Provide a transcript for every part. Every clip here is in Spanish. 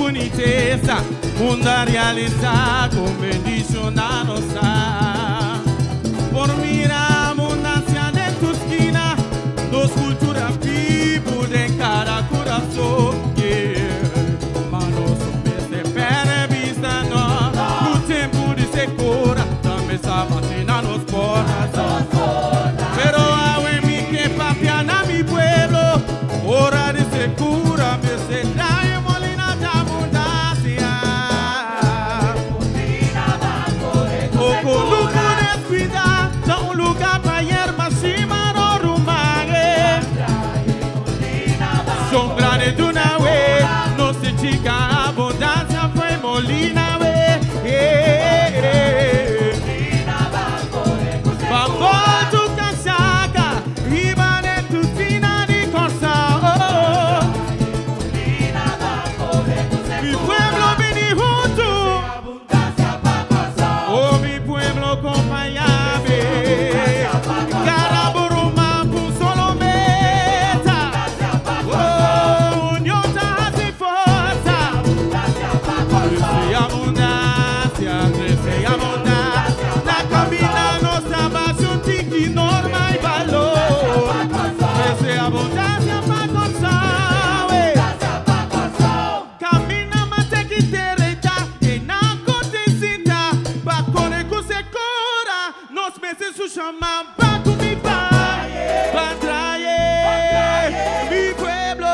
boniteza, mundo realizar con bendición a nossa. Por mirar abundância de tu esquina, dos culturas vivo de cada coração. Manos de pena vista no tempo de secura, também está vacinando nos corações. Pero agua en mi que papia na mi pueblo, hora de secura, me se trae molina de abundancia. O coluco descuida, da un lugar para hierba, cima no rumague. Son grandes de una vez, no se chica abundancia, fue molina we. Vamos tu casaca, iba de tu fina de cosa. Mi pueblo vení junto, oh mi pueblo acompañame. Caraburuma por solo meta, oh unión hace fuerza. Crece abundancia, crece abundancia. La cabina nos abase un tiki norma y valor. Crece abundancia para gozar. Camina más te quitereta, que na contecita. Pa con el secora, nos meses su chamán pa con mi pa. Pa traer mi pueblo.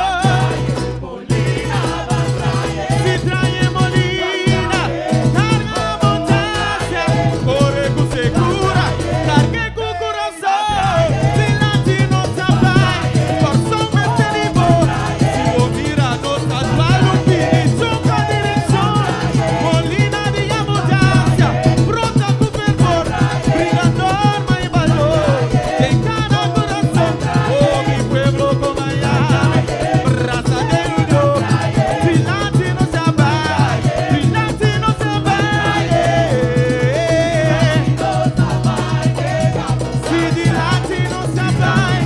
Si trae molina, carga abundancia, corre con segura, cargue con corazón. Si latino sabai, corazón me te libera. Si vos mira nos tatualo, dirección con dirección. Molina de abundancia, brota con fervor, brilla norma y valor. De cada corazón, oh mi pueblo con Miami, raza de unión. Si latino sabai, si latino sabai, si di latino sabai,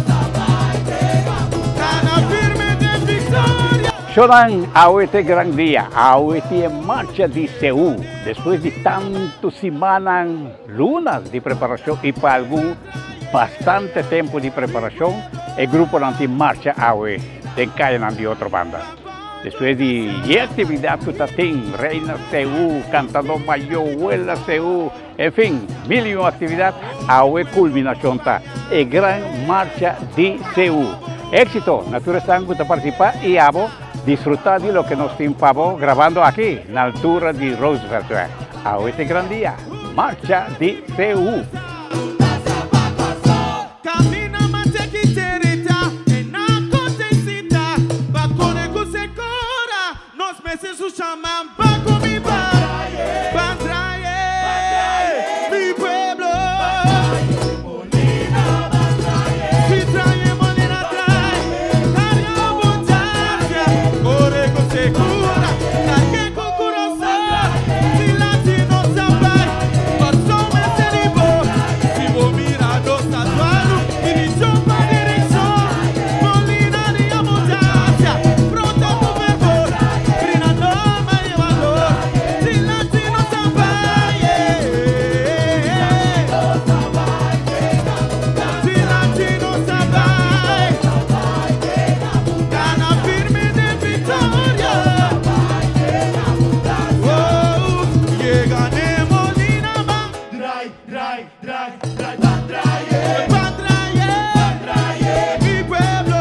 cada firme de victoria. Choran a este gran día, a este marcha de Seúl, después de tantas semanas, lunas de preparación y para algún bastante tiempo de preparación, el grupo de marcha a de caen de otra banda. Después de actividad que tienen, Reina Seúl, Cantador Mayor, Huela Seúl, en fin, mil y una actividad, a culminación está, el gran marcha de Seúl. Éxito, naturalmente están para participar y abo disfrutar de lo que nos timpamos grabando aquí, en la altura de Roosevelt. A este gran día, marcha de Seúl. Camina más te quitereta, en la contecita. Pa con el secora, nos meses su chamán pa con mi pa. Pa traer mi pueblo. Si trae molina trae, carga abundancia, corre con segura, cargue con corazón. Si latino sabai, corazón me se libera. Si vos mira nos tatualo, dirección pa dirección. Molina de abundancia, brota con fervor, brilla norma y valor. Si latino sabai, si latino sabai, gana firme de victoria. Oh, llegaré molina más. Pa traer mi pueblo.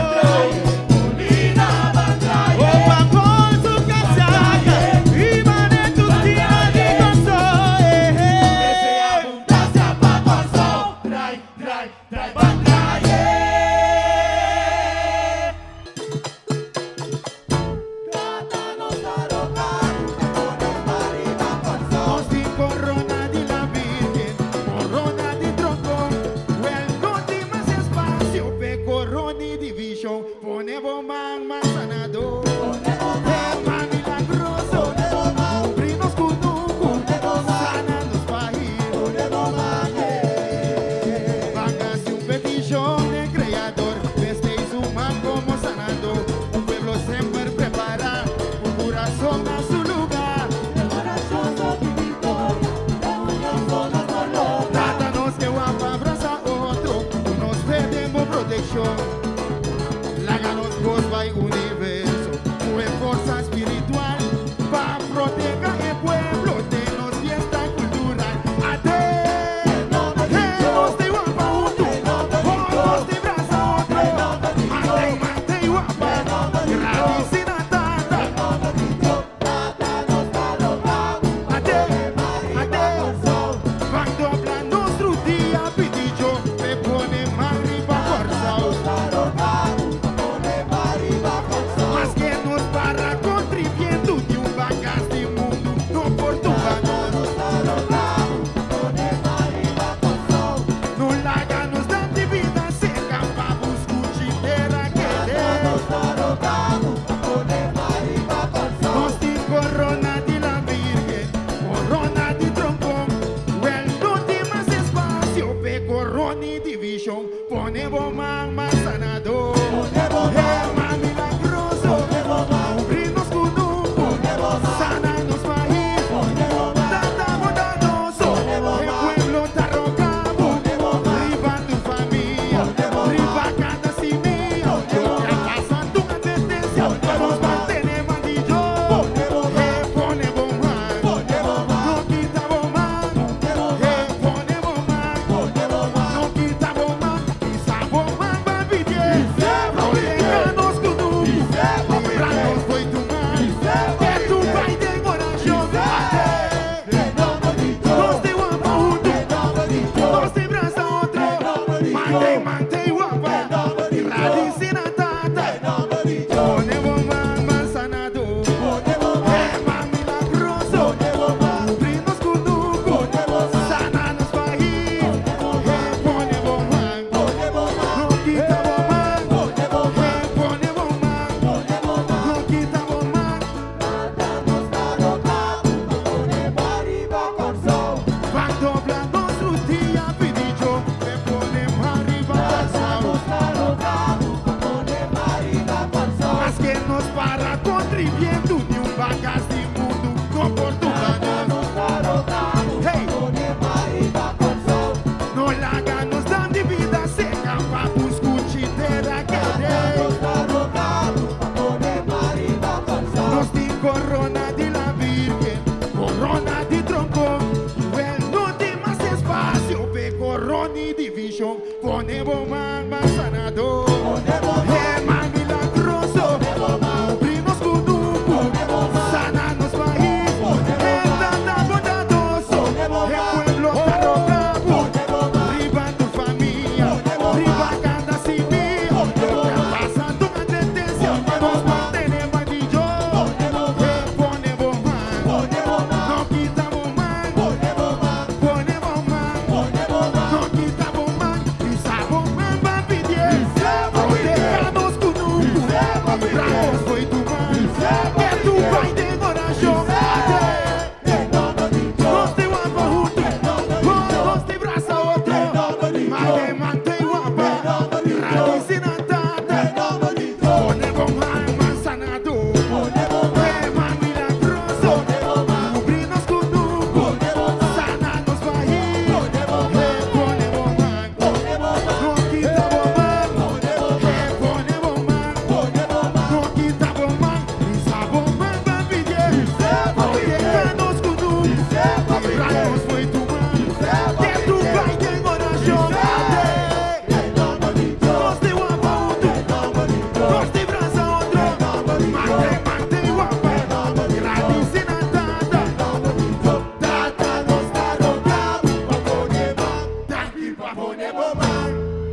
Oh, pa con tu casaca, iba de tu tía de gozo. Costi corona de la Virgen, corona de troncón, welcome de más espacio, pe corona de division, ponemos más sanador, man milagroso, cumprinos con un sana los países, hágase un petición de creador, vesteis un man como sanador, un pueblo siempre preparado. Ramos foi tu mano, que tu vai de coração. Goste guapa junto, goste braça outro. Mas mantém guapa, radice na tata. Pone bom manzanado, man milagroso. Cobrir nos com nuco, sana nos barris. Pone bom man, não quita bom man. Pone bom man, não quita bom man. Lisa bom man, babille. Babille canos com nuco, ramos foi tu man. Que tu vai de coração. Goste guapa junto, goste braça outro. Mantém guapa, radice na tata. Tata nos tá rogado pra poner man, daqui pra poner bom man.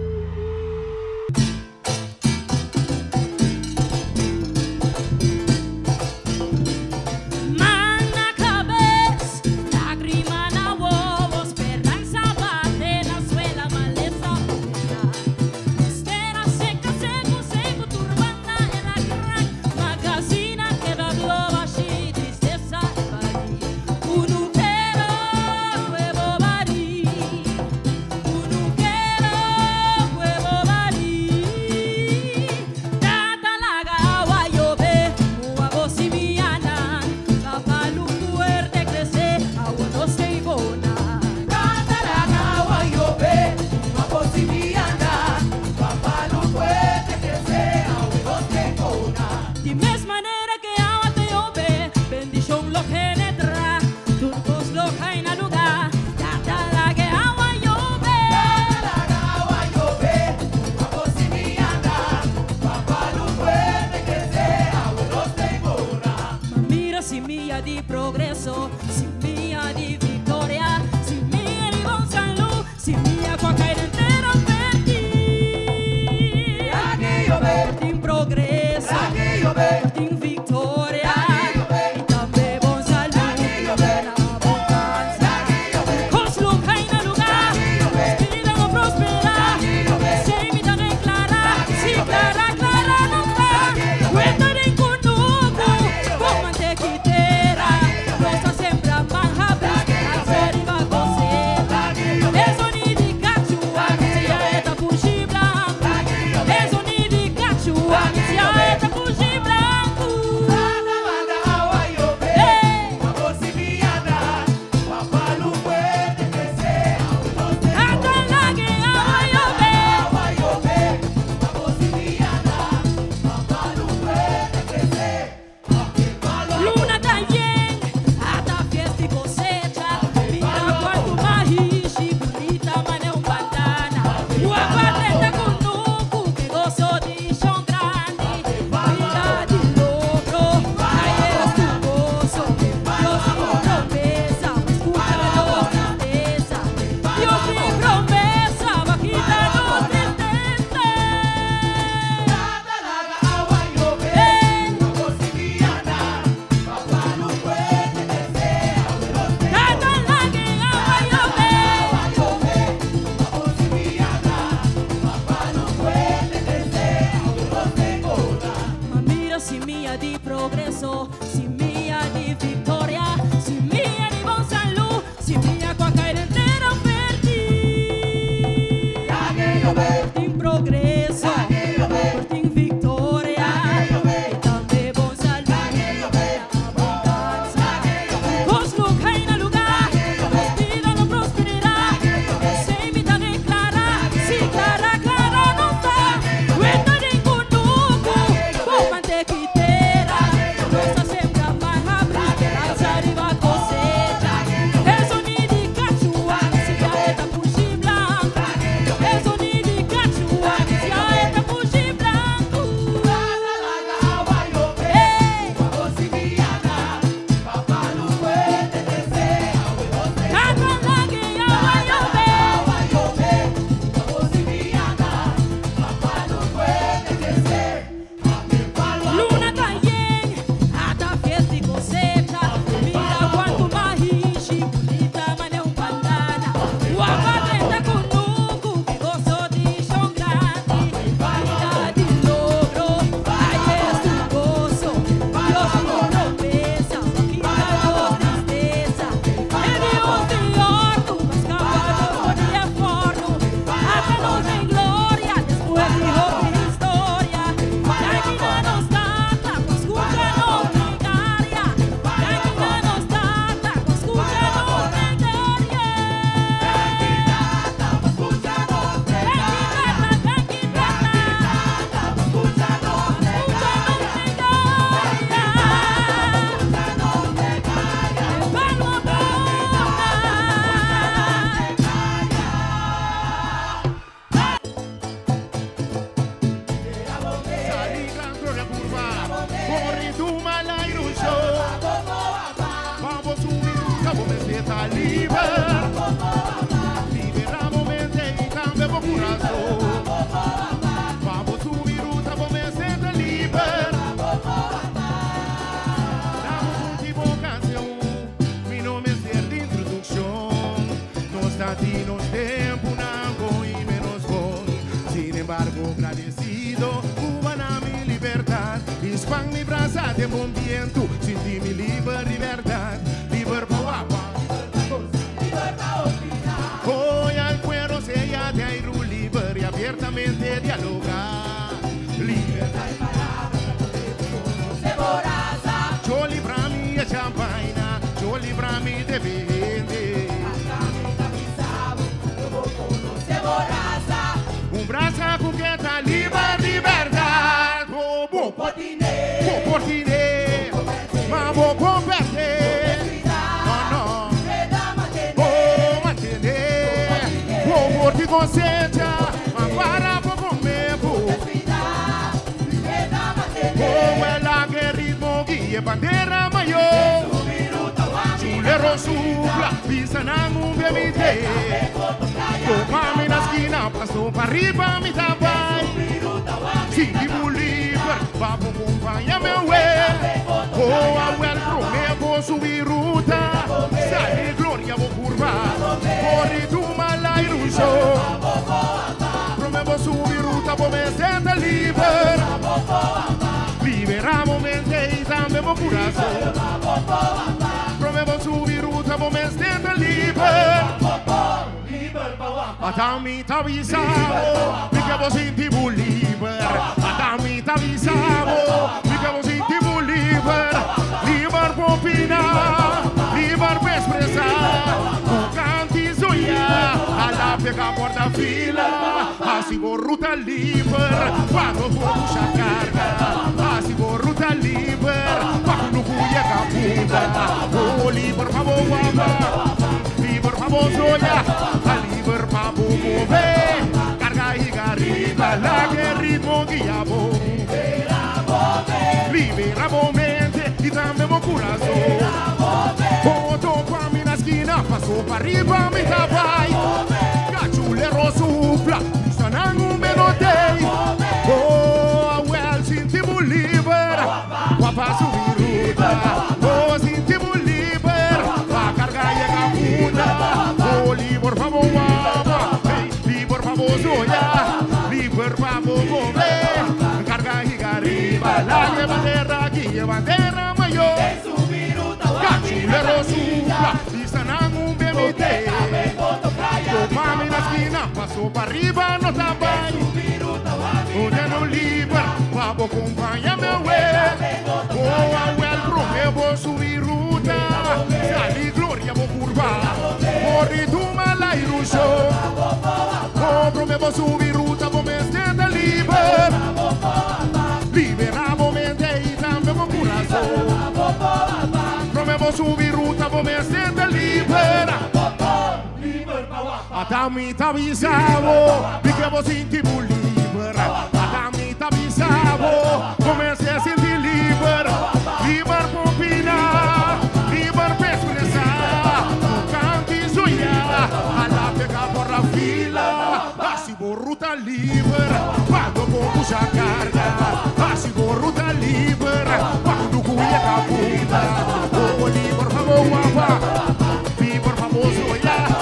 Man na cabeça, lágrima na boca, esperança bate na suela, maleza buena. Esteira seca, seco, turbana en la gran magazina que da globa así, tristeza e bari. Uno quero huevo bari, uno quero huevo bari. Tata laga agua llove, mua bosimiana, papalu fuerte crece, agua no se ibona. Tata laga agua llove, mua bosimiana, papalu fuerte crece, agua no se ibona. De mesma maneira que agua te llove, bendición lo penetra, turcos lo caen al lugar. Tata laga agua llove, mua bosimiana, papalu fuerte crece, agua no se ibona. Mira si mía di progreso, si mía di victoria, si mía di bon salud, si mía qua caer entera per ti. Portin progreso, portin victoria, e também bon salud, buena abundancia. Coslo caen al lugar, espírita no prospera, se imita declarar, si clara, clara no está. Cuenta de incunuco, con mantequitera, rosa sembra manja, hacer y va a coser. Eso ni di cachua, si ya está fushi blanco. Eso ni di cachua, si ya está fushi blanco. Hasta la que agua llove, luna también, hasta fiesta y cosecha. Mira cuánto mahishi, bonita mane un bandana. Guaguareta con nucu, que gozo de chão grande. Mira de logro, ahí es tu gozo. Dios sin promesa, escucha los tristeza. Dios sin promesa, va a quitarnos tristeza. Tata laga agua llove, ma mira si mía di progreso, si mía di victoria, si mía di bon salud, si mía qua caer entera per ti. Portin progreso, portin victoria, e também bon salud, abundancia. Coslo caen al lugar, vida no prosperará, se imita declarar, si clara, clara no está. Cuenta de incunuco, con mantequitera, rosa sembra livre. Liberamos mente e também o coração. Vamos subir ruta, vamos me sentir livre. Damos última canção, meu nome é ser de introdução. Nós latinos tempo não bom e menos bom. Sin embargo, agradecido, Cuba na minha liberdade. Espanha me braça de bom viento, senti me livre, liberdade. Livre para o água. Hoy al cuero se ya de aire libre y abiertamente dialogar. Libertad y palabra, se boraza. Yo libra mi champaina, yo libra mi de vende. Un brazo cuqueta, liberdad. Bobo potine, ma bobo verde. No. Ti consente, ma para poco mepo. Como ela que ritmo guia bandeira maior. Chulero supla, pisa na nube me te. Toma-me na esquina, passou para riba, me dá vai. Sinto livre, papo acompanha meu way. Oh, a well pro mepo subir ruta. Sai glória vou curvar. Corre tu malai no show. Promevo subir ruta, vou me sentir livre. Liberamos mente e também o coração. Promevo subir ruta, vou me sentir livre. Atami t'avisavo, mica vos sentivo livre. Atami t'avisavo, mica vos sentivo livre. Livre per opinar, livre per expressar. Tu canti zoia, alla pega porta fila. Assim vou ruta livre, quando vou puxar carga. Assim vou ruta livre, quando cuia caputa. Oh, livre pra boa, livre pra boa zoia. Livre pra mover, carga e gariba, lá que ritmo guiabo. Liberamos mente e também o coração. Botou pra mim na esquina, passou para riba, me dá vai. Cachulero supla, isso não me notei. Oh, well, sentimos livre, guapa subir ruta. Oh, sentimos livre, a carga e a caputa. Oh, livre pra boa, livre pra boa zoia. Livre pra boa mover, carga e gariba. Lá que bandeira, aqui é bandeira maior. Cachulero supla, isso não me notei. Toma-me na esquina, passou para riba, não tá bem. Onde não livre, papo acompanha meu way. Oh, a well pro meu vou subir ruta. Sai glória vou curvar. Corre tu malai no show. Oh, pro meu vou subir ruta, vou me sentir livre. Liberamos mente e também o coração. Pro meu vou subir ruta, vou me sentir livre. Atami t'avisavo, perché vos sentivo libero. Atami t'avisavo, comecei a sentir livre. Livre per opinar, livre per expressar. Tu canti zoia, alla pega por la fila. Assim vou ruta livre, quando vou puxar carga. Assim vou ruta livre, quando cuia caputa. Oh, livre pra boa, livre pra boa zoia.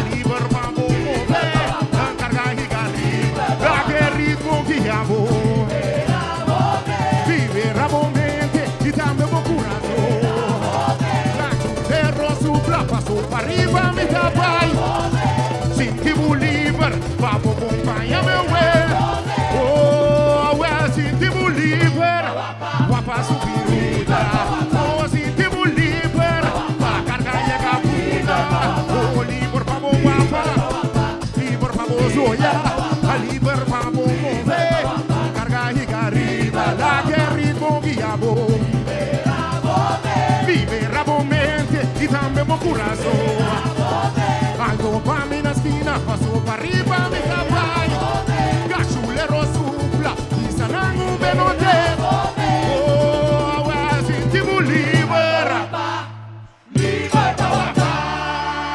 Liberamos mente e também o coração. Cachulero supla, passou para riba, me dá vai. Sentimos livre, papo acompanha meu way. Oh, well, sentimos livre, guapa subir ruta. Oh, sentimos livre, pra carga e a caputa. Oh, livre pra boa guapa, livre pra boa zoia. Livre pra boa mover, carga e gariba, lá que ritmo guiabo. Liberamos mente e também o coração. Algo pra mim na esquina, passou para riba, me dá vai. Cachulero supla, isso não me notei. Oh, sentimos livre. Livre pra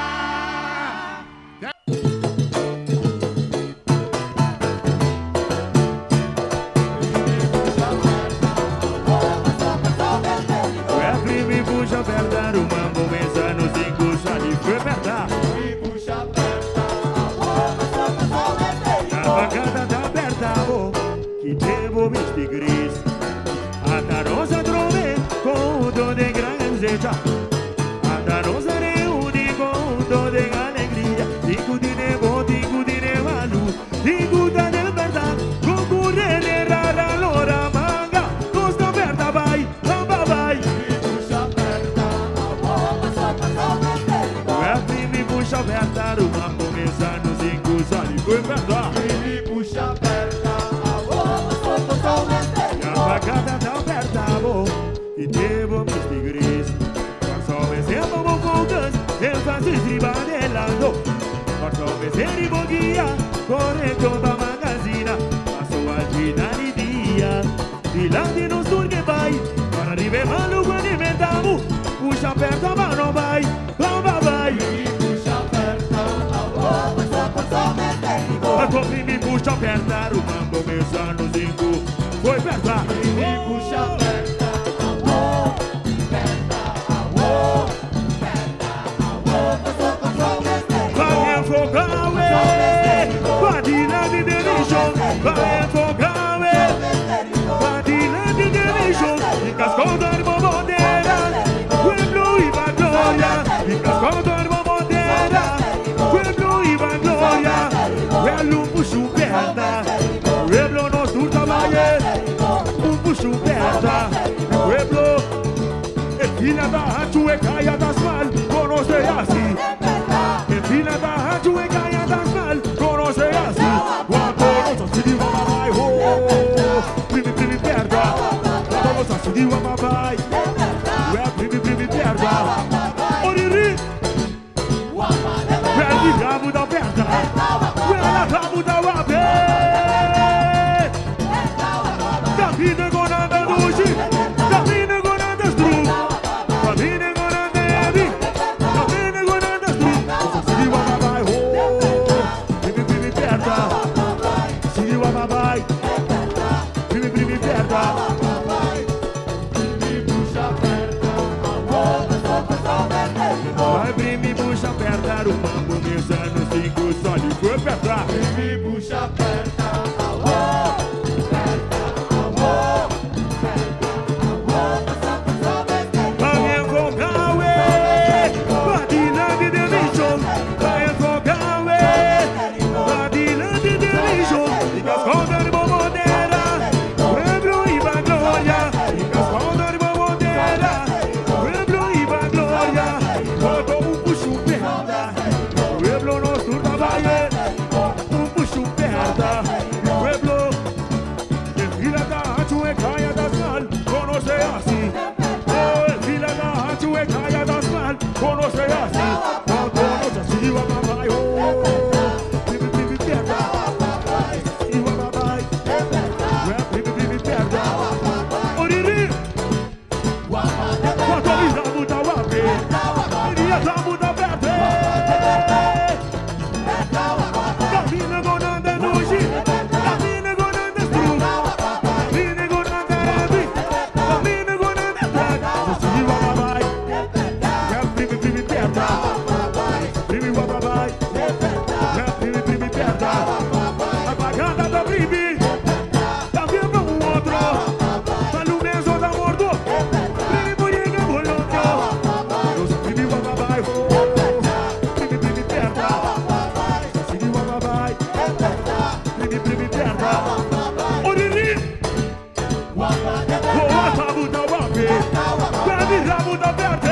escucha. Anda nos reúne con todo de alegría. Digo dinero, digo dinero malu. Digo de verdad, concurre de rara lora manga. Costa aberta vai, lamba vai. Me puxa aberta, uma começa nos encostos. Foi verdade. Me puxa aberta, a facada tá aberta, amor. E devo me estigris. Só vencemos o focus, eu faço estribadelando. Só vencer o guia, correto da magazina. Passo a gira di dia, di là di non stur che vai. Ora arriviamo quando inventiamo. Puxa aperta ma non vai, lamba vai. A copri mi puxa aperta, rumando meus anos em cu. Foi aperta, me puxa aperta. Vai enfocar, Badila de delício. Vai enfocar, Badila de delício. E cascou da irmã bandeira, pueblo e va glória. E cascou da irmã bandeira, pueblo e va glória. Pueblo puxo perna, pueblo nos turta valle. Puxo perna, pueblo é filha da rádio e caia das mal. Conoce assim. É filha da rádio e caia das mal. Conoce assim. Quando nós se diva vai, primi perda. Quando nós se diva vai, primi perda. Oriri, perdi rabo da perda. Ela rabo da wabe. Da vida gonada doce, da vida gonada stru, da vida gonada evi, da vida gonada stru. Se diva vai, primi perda. Se diva vai, primi perda. Vai primi puxa apertar o mambo, meus anos 5 só lhe foi apertar. Primi puxa apertar. Conoce assim, quando nós se diva vai, primi perda. Se diva vai, primi perda. Oriri, quando me dá muda wabe, iria dar muda verde. Camina gonanda noji, camina gonanda stru, camina gonanda evi, camina gonanda drag. Se diva vai. Primi perda, primi vai, primi perda. A pagada da primi, tá vendo outro? Tá no mesmo da mordo, primi bonega bolonho. Primi vai, primi perda. Primi vai, primi perda. Oriri, boa tabu da wabe, primi rabo da verde.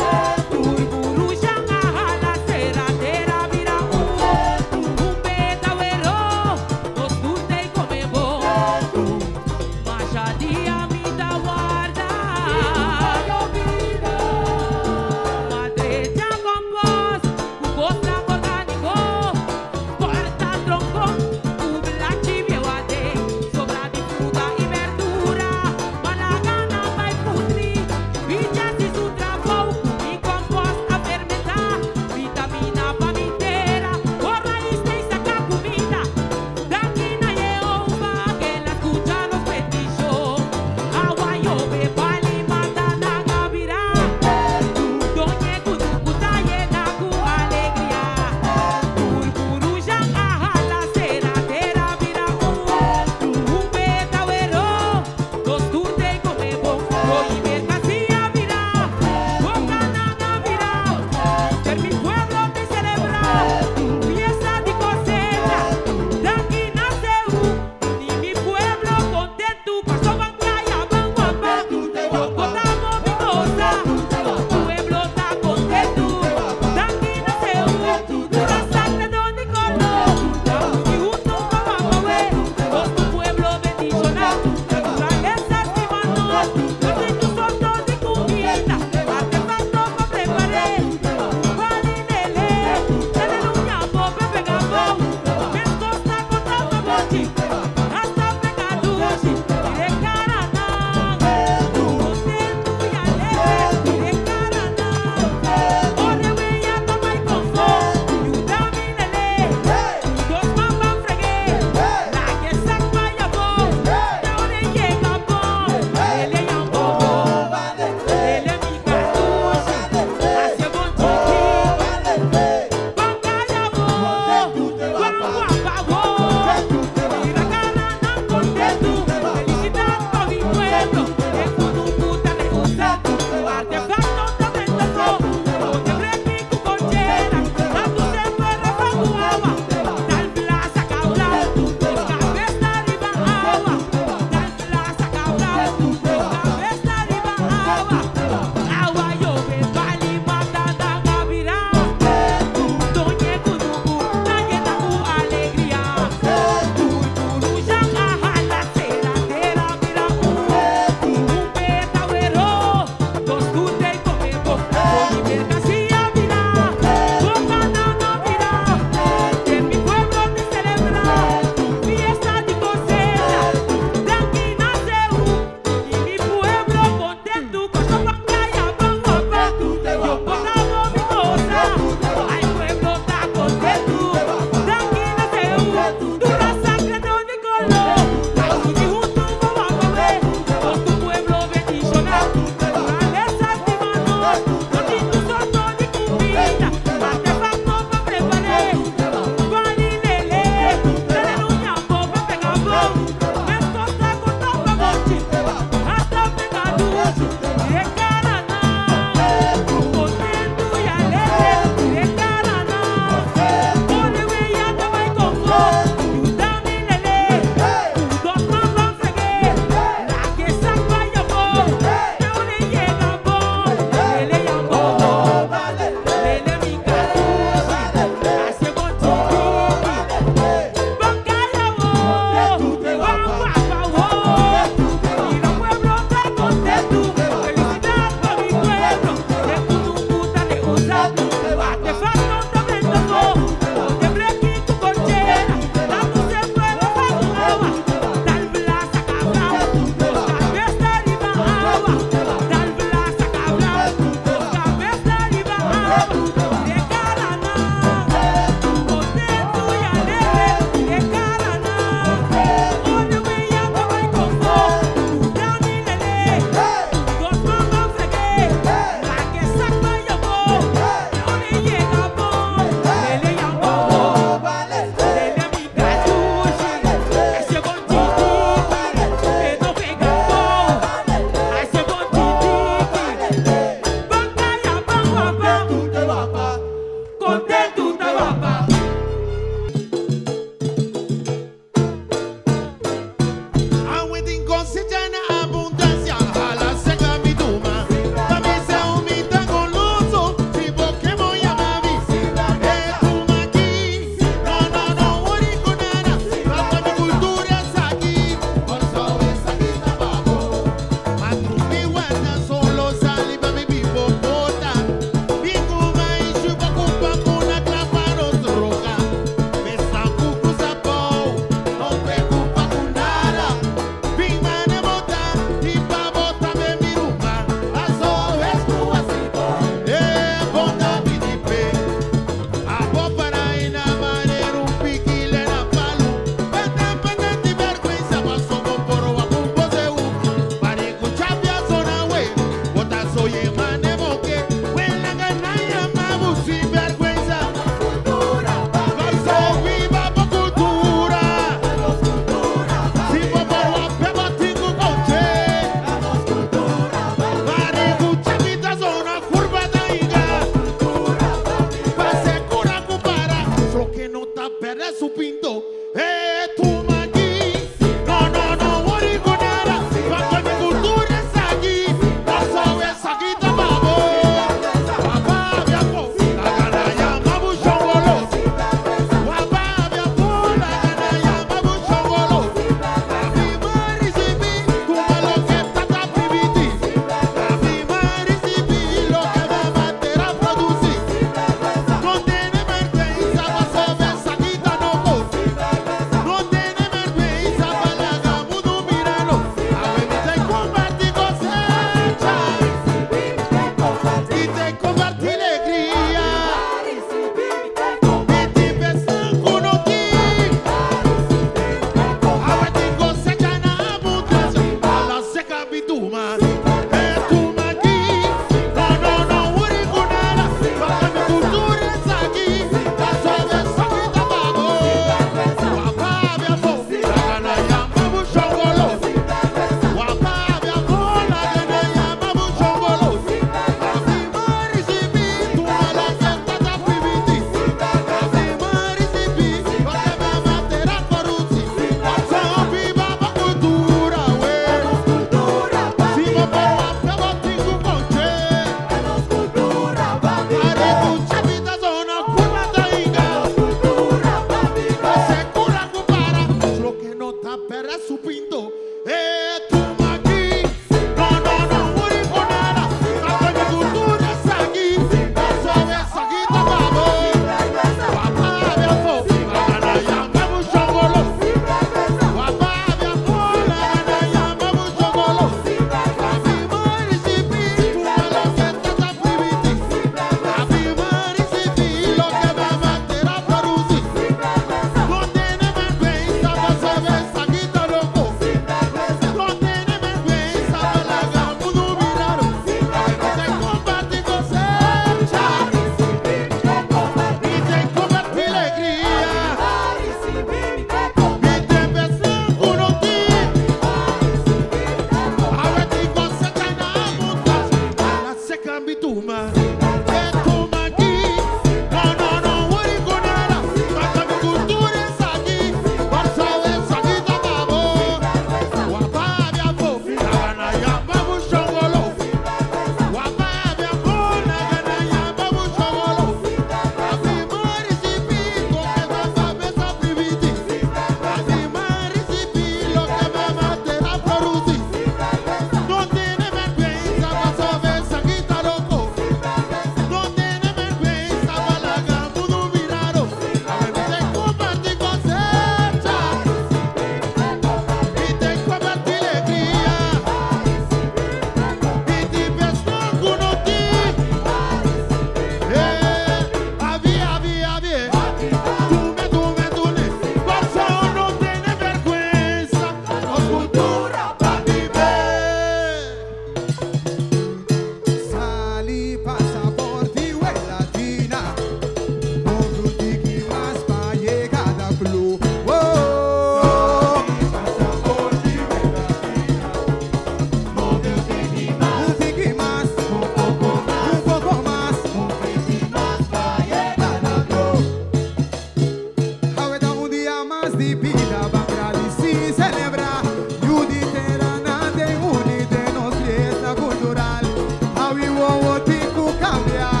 Sali pasaporte we latina. Outro tique mais pra llegar da clube. Oh, pasaporte we latina. Um tique mais, um pouco mais pra llegar da clube. Ahorita un día más de vida va a se celebrar. Y unidad de unidad nos fiesta cultural. A vivo tico cambiar.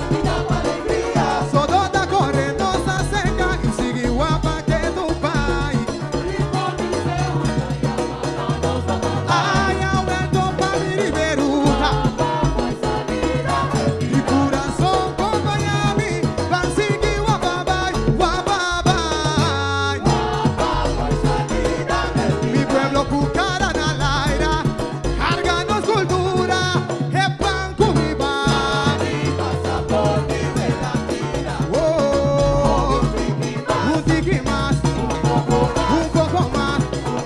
Só da corre nossa seca e sigue guapa que tu pai. Ai, aumento pra me liberuta. E coração acompanha-me. Vai seguir guapa vai, guapa vai. Mi pueblo cucara na laira. Carga nos cultura. É pan com mi bar. Oh, un tique más, un poco más.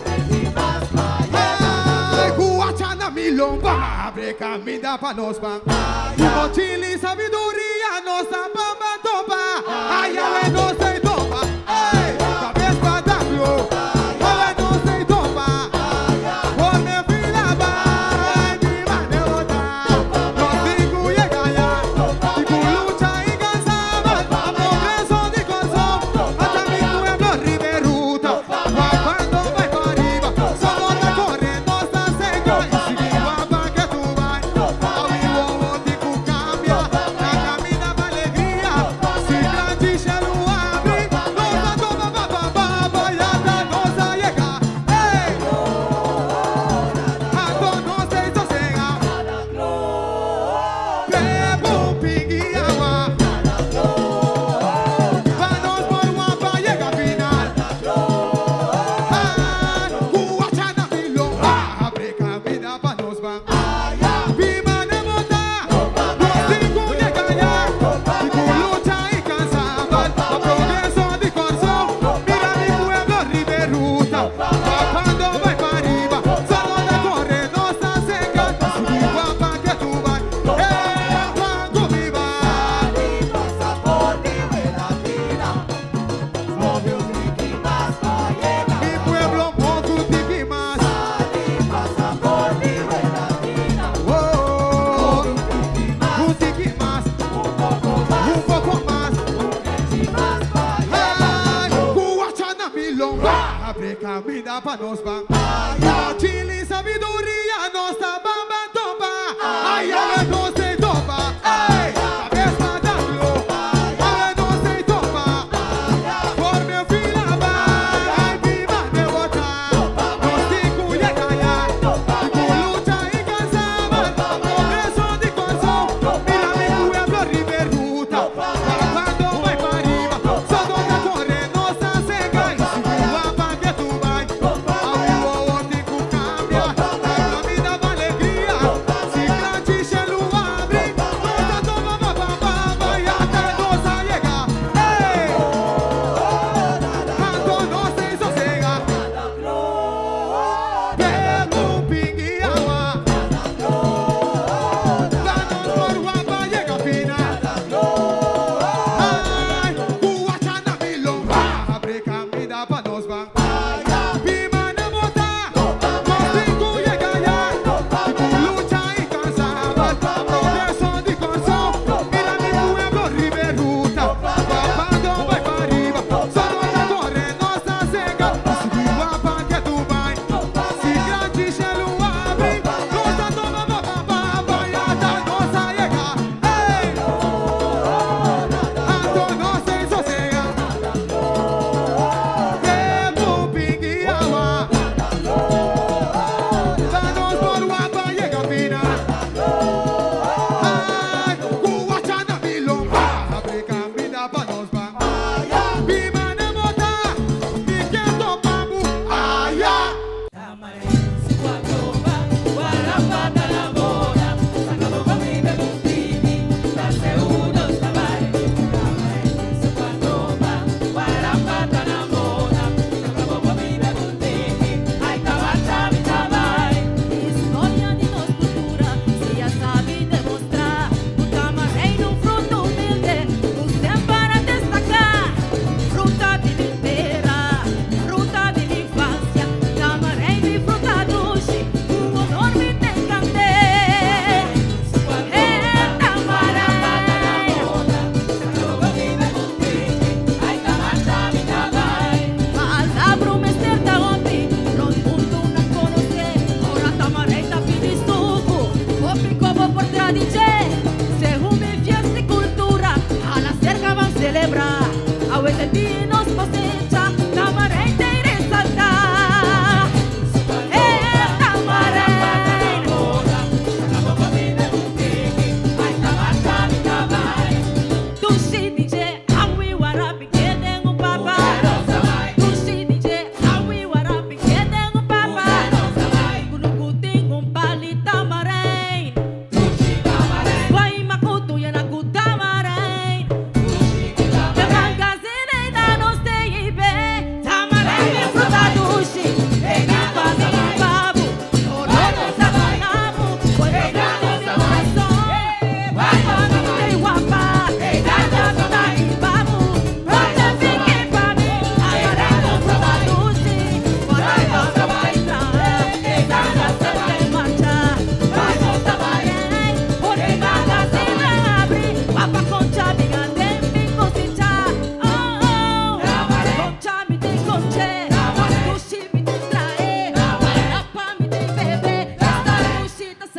Ai, guachana milomba, abre camida pa nos pan. Como chile sabiduría, nossa bamba topa. Ai, ave no se topa. Ai, cabeza pa dablo. Ave no se topa. Por mi fila vai, mi mane bota. Los cinco llega ya. Tico lucha y cansaba. A progreso de consumo. Hasta mi pueblo riberuta. Cuando vai para arriba. Solo te corre nossa seca. Y sigue guapa que tu vai. A vivo tico cambia. La camina pa alegría. Si grande chelo abre. Nossa topa pa pa pa pa. Y hasta nossa llega. Hey! Hasta nossa sosega. Bebo un pingui agua. Vamos por guapa llega final. Guachana milonga. Abre camina pa nos van. Viva de bota. Los cinco llega ya. Tico lucha y cansaba. A progreso de consumo. Mira mi pueblo riberuta. Cuando vai para arriba. Solo te corre nossa seca. Sigue guapa que tu vai. Cuando viva. Mi pueblo monta un tique más. Oh, un tique más. Un poco más. Ai, guachana milonga. Abre camina pa nos van. Chile sabiduría, nossa bamba topa. Ai, ave no se topa. Ai, cabeza dablo. Ave no se topa. Por mi fila vai, ai, viva de bota. Los cinco llega ya. Tico lucha y cansaba. Progreso de consumo. Mira mi pueblo riberuta. Cuando vai para arriba. Solo te corre nossa seca. Y sigue guapa que tu vai. A vivo tico cambia. La camina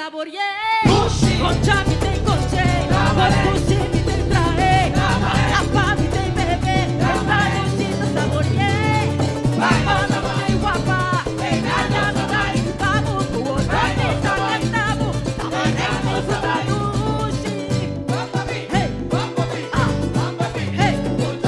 saboreé. Con chami te encontré, con sushi mi te traje, apa mi te bebé, esta nochita saboreé. Guapa, guapa, allá no hay babu, tu otra mesa cantamos, tamaremos otra sushi. Hey, hey, hey,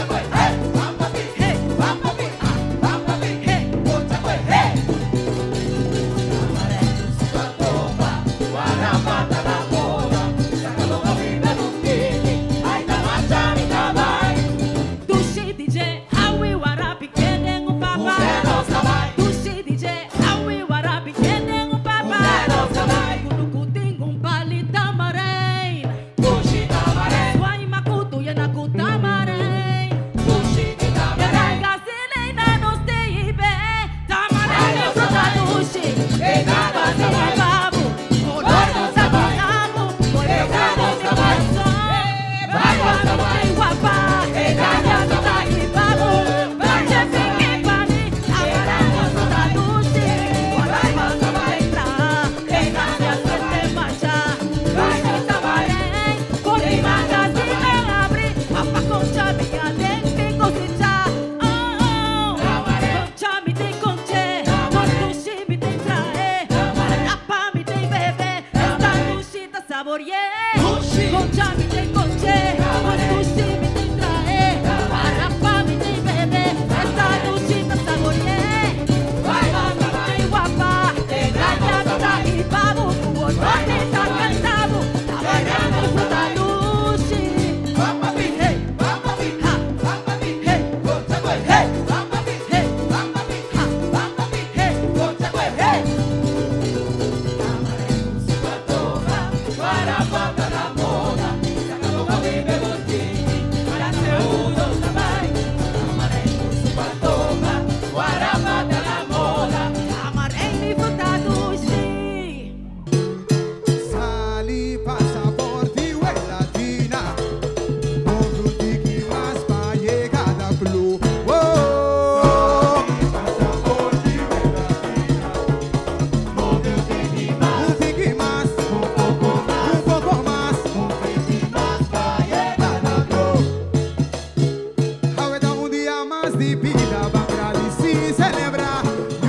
con chami te encontré, con sushi mi te traje, arapa mi te bebé, esta nochita saboreé. Guapa, allá está y babu, tu otra mesa cantamos, tamaremos otra sushi. Hey, Sali pasaporte we latina, con frutti más pa llegar a club. Oh, pasaporte we latina, con frutti más, un poco más, pa llegar a club. Ahora un día más de vida va a sí celebrar.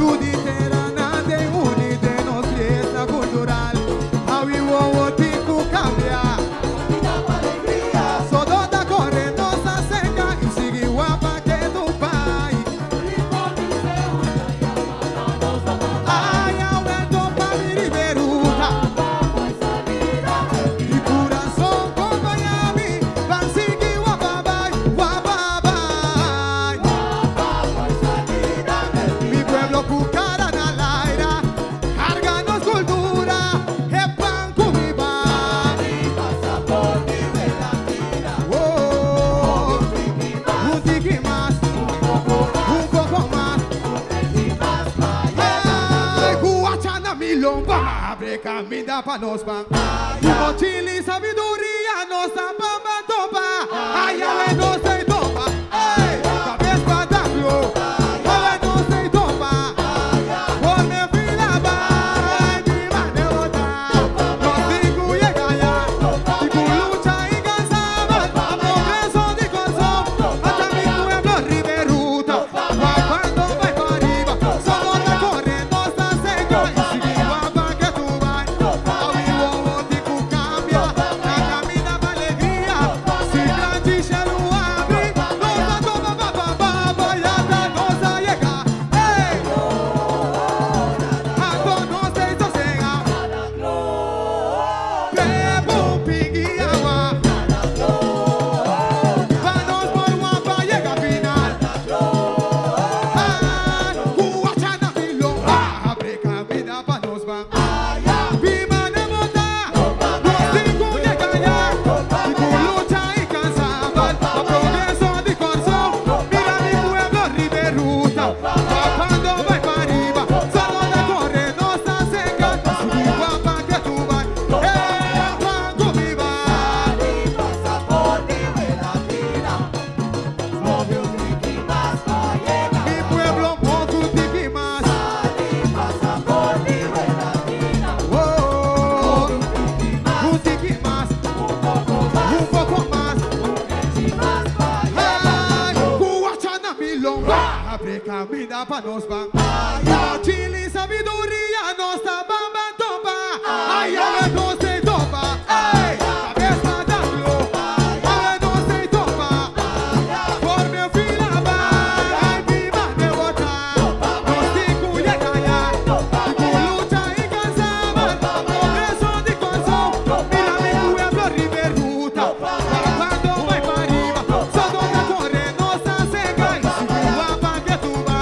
Camina pa nos pan, como chile y sabiduría nos apama topa, allá no se topa, cabeza pa tablo, allá no se topa, ponme fila pa, mi mane bota, los digo llega ya, digo lucha y cansaba, a progreso de consumo, hasta mi pueblo riberuta, cuando va para arriba, solo la corriendo está seca, y sigue guapa que tú vas. Cambia, la camina para alegría, si grande se lo abre. dá pra nós bang. Chile sabedoria, nós tá bamba topa. Ai, ai, nós tem topa. Ai, cabeça da flor. Ai, nós tem topa. Por meu filho, vai, viva de botar. Nós tem cuia caia. Com luta e cansava. Progresso de coração. Mira mi pueblo riberuta. Quando vai para riba, só dona corre, nossa cega. E se voa pra que tu vai.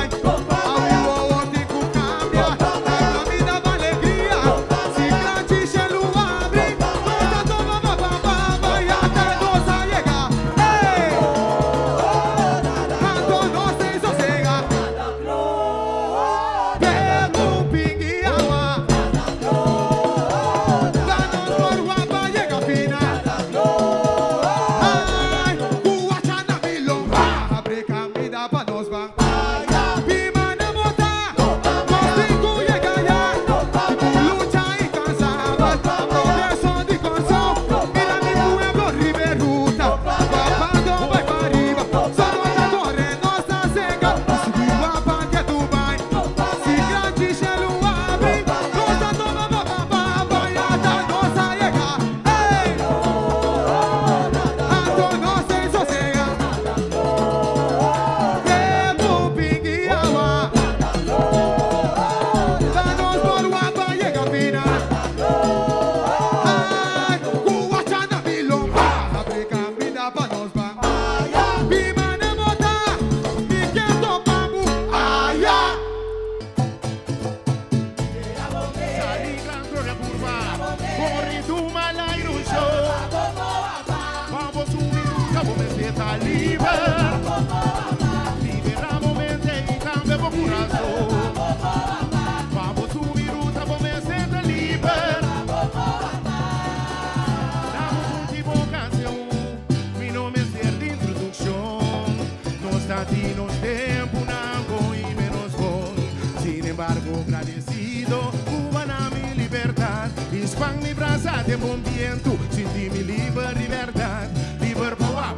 de bom viento, sentí mi libertad, liber para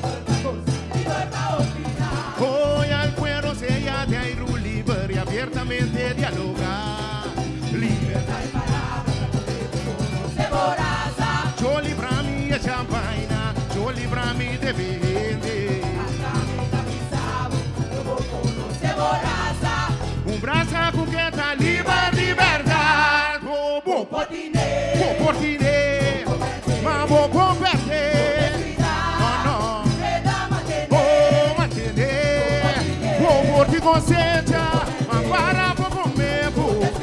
opinar. Hoy al cuero sella de aire libre y abiertamente dialogar. Libertad y palabra, se boraza. Yo libra mi de champaña, yo libra mi de vende. Un brazo cuqueta, liberdad. Bo portine, ma bo comperte. No, bo mantener, bo porti consciência, ma para bo comer.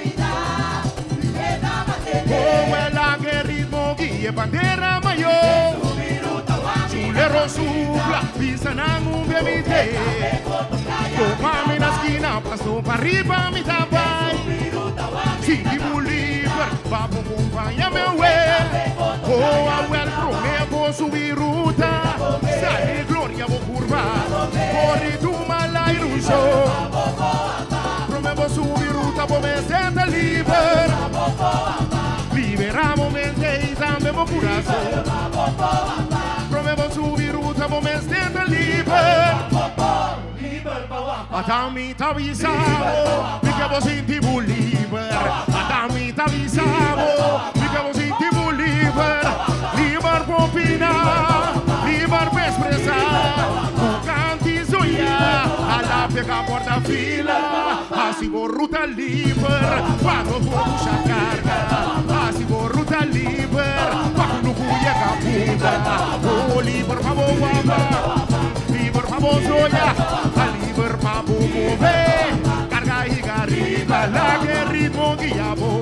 Bo ela que ritmo guia bandeira maior. Chulero supla, pisa na nube mi te. Toma-me na esquina, passou para riba, me dá vai. Sinto-me livre, papo acompanha meu ué. Oh, a ué, prometo subir ruta. Sai glória, vou curvar. Corre do malairo show. Prometo subir ruta, vou me sentar livre. Liberar momento e também vou coração. Prometo subir ruta, vou me sentar livre. Atami t'avisavo, mica vos intimo liber. Atami t'avisavo, mica vos intimo liber. Liber per opinar, liber per expressar. Tu canti zoia, alla pega porta fila. Assim vou ruta liber, quando vou puxar carga. Assim vou ruta liber, quando cuia caputa. Oh, liber favor, liber favor zoia. Liber papo mover, carga e garriba, lá que ritmo guiabo.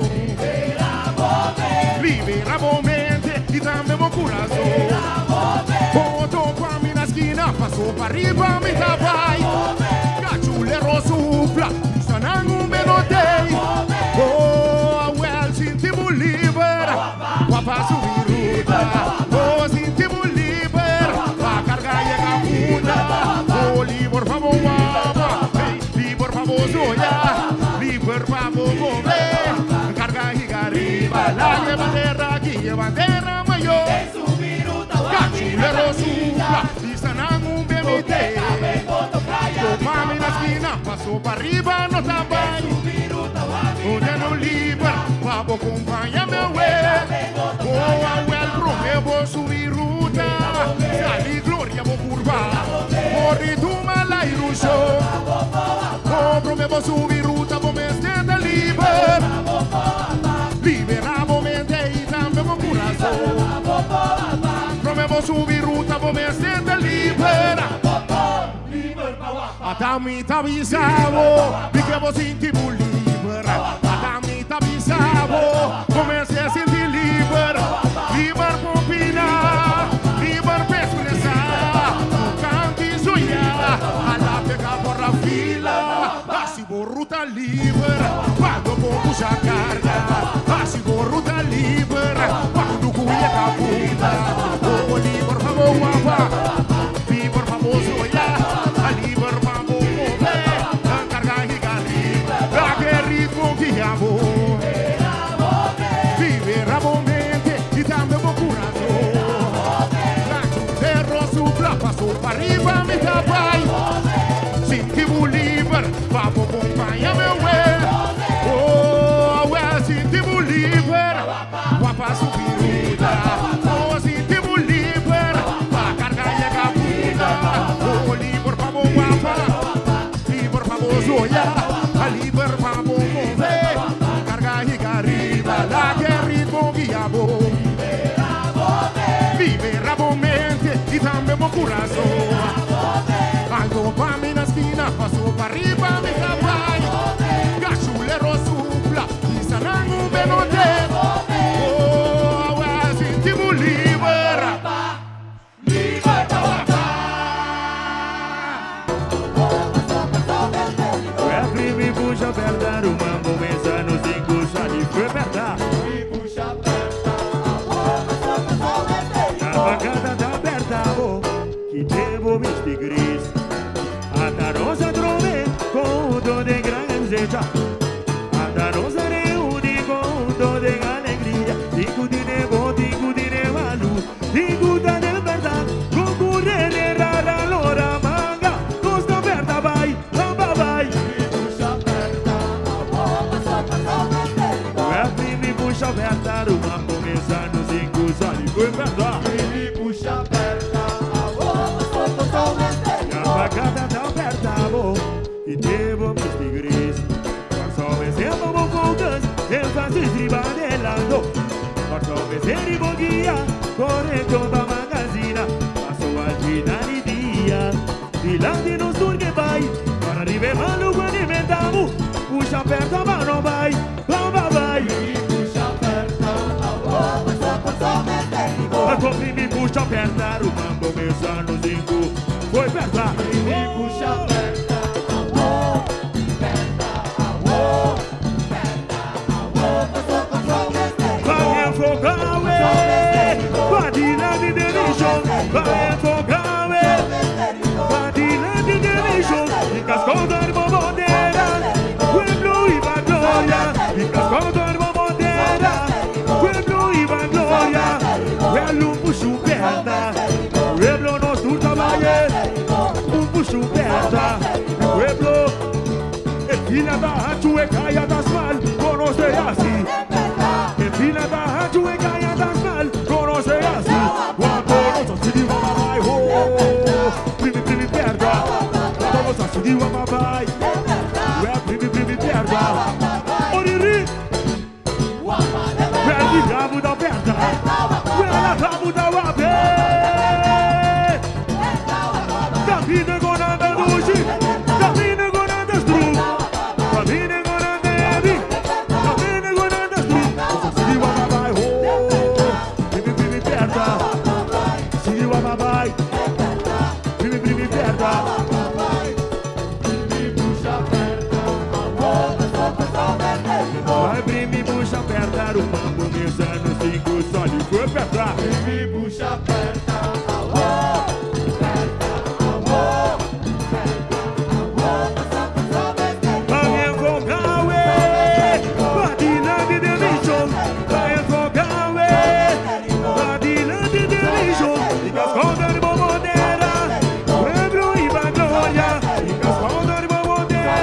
Libera mente e também o coração. Botou com a minha esquina, passou para riba, me dá vai. Cachulero supla, sanango me notei. Oh, a well, sentimos liber, papa subiruta. Oh, sentimos liber, a carga e capuna. Oh, liber favor, liber favor, zoia. Liber favor, mover, carga e garriba. La que bandera, aqui é bandeira maior. Cachulero supla, e sanango me notei. Toma-me na esquina, passou para riba, não tá bem. Onde não livre, vamos acompanhar meu well. Oh, well, pro vou subir ruta. Se ali glória vou curvar. Morri do malairo show. Oh, pro vou subir ruta, vou me estender livre. Liberar momento e também vou coração. Pro vou subir ruta, vou me estender livre. Atami t'avisavo, perché vos sentivo libera. Atami t'avisavo, come se senti libera. Liber popina, liber per espressar. Canti soia, alla pega por la fila. Assi borruta libera, quando vou puxar carga. Assi borruta libera, quando cuia caputa. Oh, liber favor, guapa. Liber favor, soia. Vivere momenti e também vou coração. Terra supla, passou para riba, me dá pai. Sinti-mo livre, vamos acompanhar meu well. Oh, well, sinti-mo livre, guapa subida. Oh, sinti-mo livre, a carga e a caputa. Oh, livre, vamos guapa. Livre, vamos olhar. Livre, vamos mover. Carga e gariba, lá que é ritmo guiabo. Vivere momenti e também meu coração. Algo para mim na esquina, passou para riba, me trabalha. Gachuleiro supla, e sanango benote. Oh, senti-mo livre. Me puxa apertar o mambo, pensando sem puxar e foi apertar. Me puxa apertar, a bacana tá aperta, que devo me estigris. A tarosa trove com o dom de grandeza. A tarosa reúne com o dom de alegria. Digo de nebo, digo de nevalu, digo da verdade. Concorrere rara lora manga, costa aperta vai, lamba vai. Puxa apertar o mambo, pensando sem cruzar e foi apertar. Me puxa apertar, a bacana tá aperta, e devo me estigris. Só vencendo o focus, eu faço estriba de lado. Só vencer e boguia, correto da magazina. Passou a finale dia, filante nos turque vai. Para arrivare no guardimentamo, puxa aperta ma não vai, lamba vai. Me puxa apertar o mambo, pensando cinco, foi apertar. Me puxa apertar, vai enfocar, vai de delício, vai enfocar, vai de delício. E cascou da irmã bandeira, pueblo e vai glória. E cascou da irmã bandeira, pueblo e vai glória. Pueblo puxo perna, pueblo nos turta valle, puxo perna, pueblo é filha da rádio e caia das mal, conoce assim. É filha da rádio e caia das mal, conoce assim. Quando nós se diva vai, primi perda, quando nós se diva vai, primi perda. Oriri, perdi rabo da perda. Rabo da wabe, da vida gonada doji, da vida gonada stru, da vida gonada ebi, da vida gonada stru. Se wa babai ho, primi perda, se wa babai, primi perda, primi puxa perda, vai primi puxa perda o mambo pensando cinco só lhe foi apertar. Me puxa aperta, vai enfocar, vai de delício, vai enfocar, vai de delício. E cascou da irmã bandeira, pueblo e vai glória. E cascou da irmã bandeira.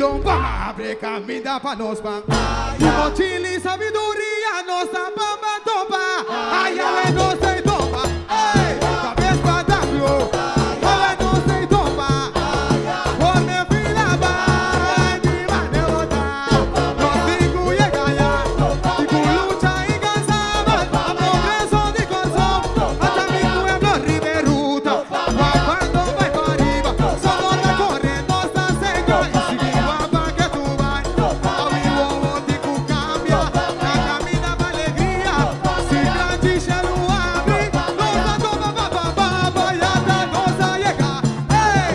Milomba, abre camino para nos pan. Mochila y sabiduría nos apama topa. Ay, a ver, no se topa. Ay, cabeza da flow. A ver, no se topa. Ponme fila va, mi mane bota. Los cinco llega ya. Y con lucha y cansaba. A progreso de consumo. Hasta mi pueblo riberuta. Cuando va para arriba. Solo recorre nuestra seca. Y si viva pa' que tú vas. A vivo botico cambia. La camina pa' alegría. Si grande se lo abre. Nosa toma pa. Y hasta nosa llega. Hey!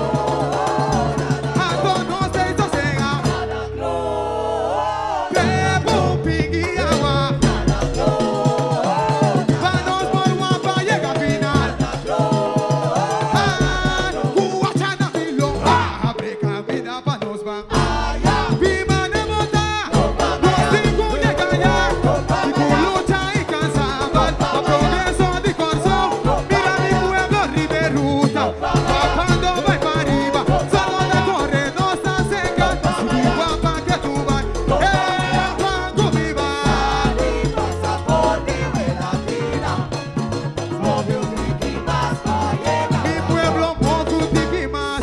A todos se sosega. Bebo pingui agua. Vanos por guapa llega final. Guachana milonga, abre camina pa' nos van. Viva de bota, los cinco llega ya. Y con lucha y cansaban, a progreso de corso. Mira mi pueblo riberuta, cuando va para arriba. Solo recorre nuestra seca, si guapa que tú vas. Cuando viva. Mi pueblo poco tiki más.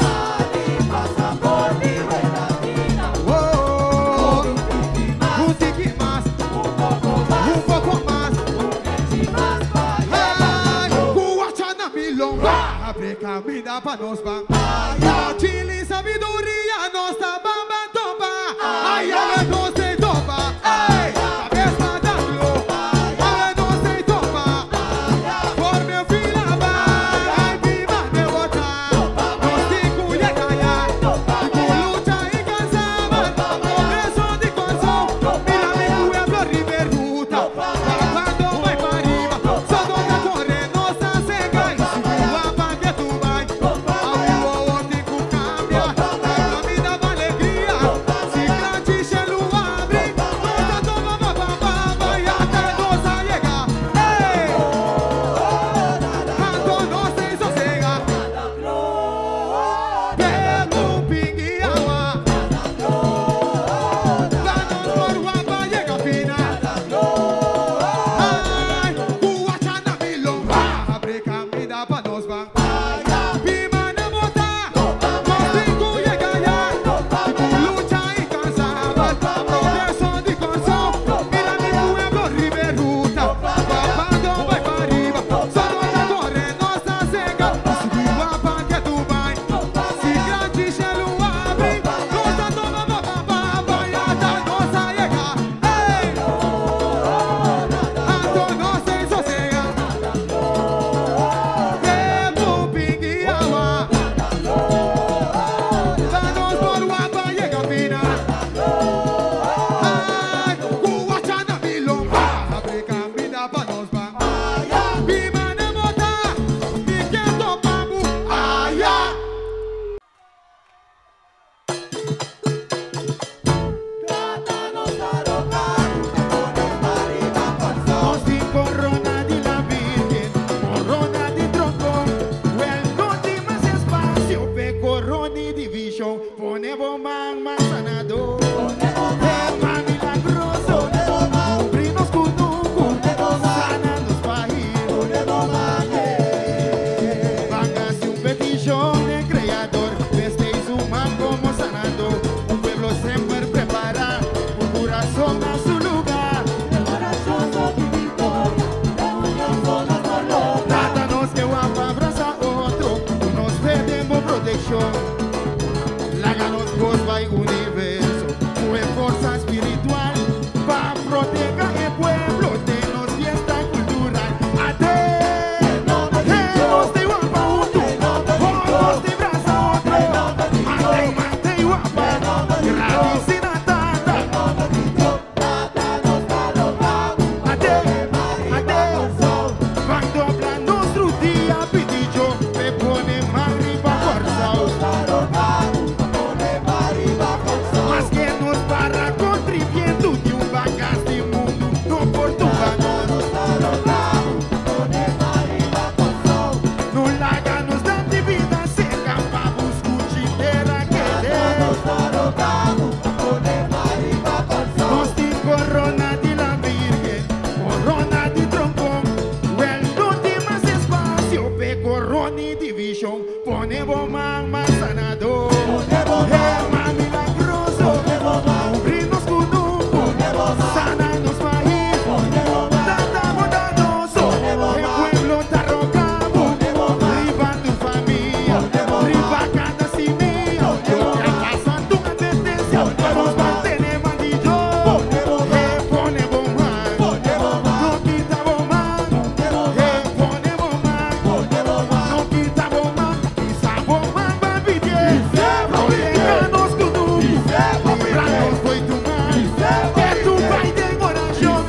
Oh, un tiki más. Un poco más. Ay, guachana milonga, abre camina pa' nos van. Mochila y sabiduría nos bamba topa. Ay, a ver, no se topa. Ay, cabeza da flow. A ver, no se topa. Forme fila va, ay, viva de bota. Los cinco llega ya. Y con lucha y cansaba. Progreso de consumo. Mira mi pueblo riberuta. Cuando va para arriba. Solo recorre nuestra seca. Y si guapa que tú vas. A vivo botico cambia. La camina va alegría. Si grande se lo abre. pone bomba manzanador. Rema milagroso, cumprinos conosco, sana-nos país, tanta bondadoso, el pueblo está rogado, riba tu familia, riba cada simia, lo que pasa tu advertencia, vamos mantener mandillo, pone bomba, no quita bomba, pone bomba, no quita bomba, quizá bomba va a pedir, protejanos con tu, librarnos foi tu mãe, que tu pai tem coração,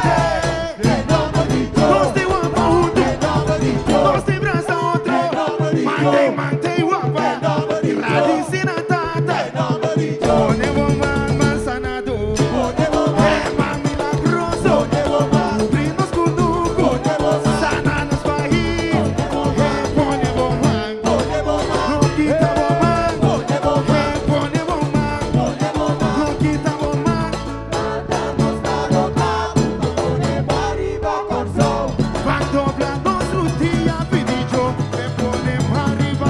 nós tem uma puto, nós tem braça outro, mantém o apa, radice na tata, pone bomba manzanador, rema milagroso, cumprinos conosco, sana-nos país, pone bomba, não quita bomba, pone bomba, não quita bomba. Vai dobrar nosso dia, pedido, pone arriba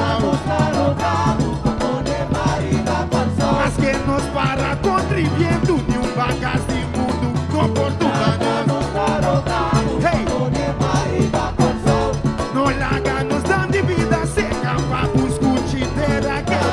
mas que nos para contribuindo de bagaço de mundo com Portugal. Hey, no larga nos dan de vida seca para buscar terra que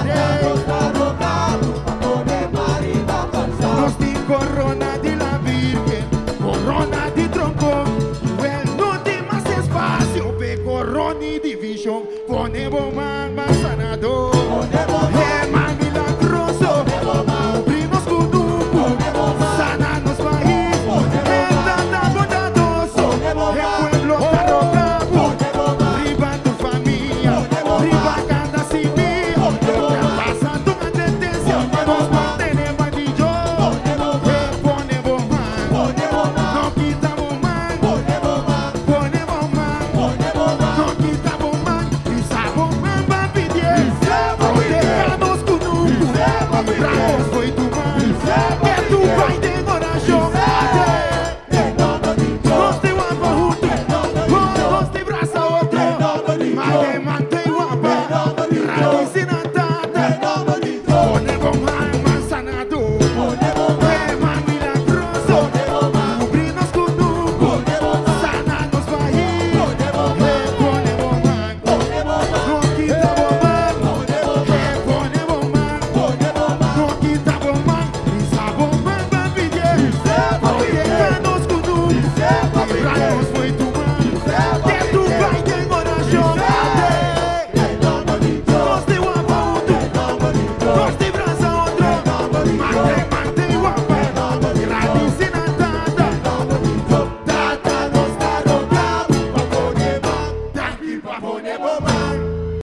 nos di corona de la Virgen, corona de tronco, el no tem más espacio, pe corona y division, pone bomba manzanador, rema milagroso, cumprimos conosco, sana-nos país, tanta bondadoso, el pueblo está rogado, riba tu familia, riba cada civil, lo que pasa tu advertencia, nos mantener bandillo, pone bomba, no quita bomba, pone bomba, no quita bomba, quizá bomba va a pedir, protejanos con un, librarnos foi tu